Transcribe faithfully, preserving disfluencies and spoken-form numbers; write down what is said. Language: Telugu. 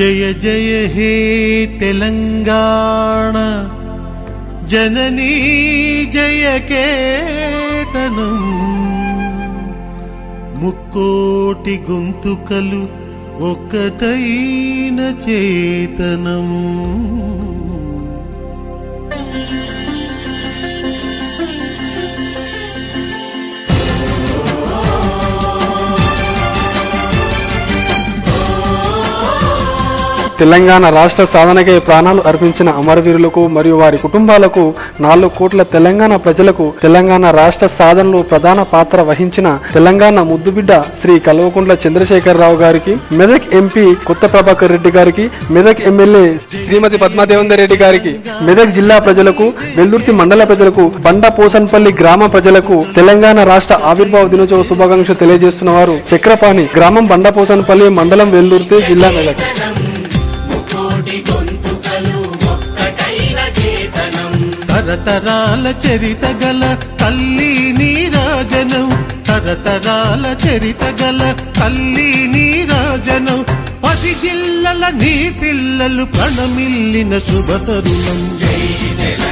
జయ జయ హే తెలంగాణ జననీ జయ కేతనం ముక్కోటి గొంతుకలు ఒక్కటైన చేతనం. తెలంగాణ రాష్ట్ర సాధనకై ప్రాణాలు అర్పించిన అమరవీరులకు మరియు వారి కుటుంబాలకు, నాలుగు కోట్ల తెలంగాణ ప్రజలకు, తెలంగాణ రాష్ట్ర సాధనలో ప్రధాన పాత్ర వహించిన తెలంగాణ ముద్దుబిడ్డ శ్రీ కల్వకుంట్ల చంద్రశేఖరరావు గారికి, మెదక్ ఎంపీ కొత్త ప్రభాకర్ రెడ్డి గారికి, మెదక్ ఎమ్మెల్యే శ్రీమతి పద్మాదేవేందర్ రెడ్డి గారికి, మెదక్ జిల్లా ప్రజలకు, వెల్దుర్తి మండల ప్రజలకు, బండ పోసన్పల్లి గ్రామ ప్రజలకు తెలంగాణ రాష్ట్ర ఆవిర్భావ దినోత్సవ శుభాకాంక్షలు తెలియజేస్తున్న వారు చక్రపాణి, గ్రామం బండ పోసన్పల్లి, మండలం వెల్దుర్తి, జిల్లా మెదక్. తరతరాల చరిత గల తల్లి నీరాజనం, తరతరాల చరిత గల తల్లి నీరాజనం, పది జిల్లల నీ పిల్లలు ప్రణమిల్లిన శుభతరుణం. జై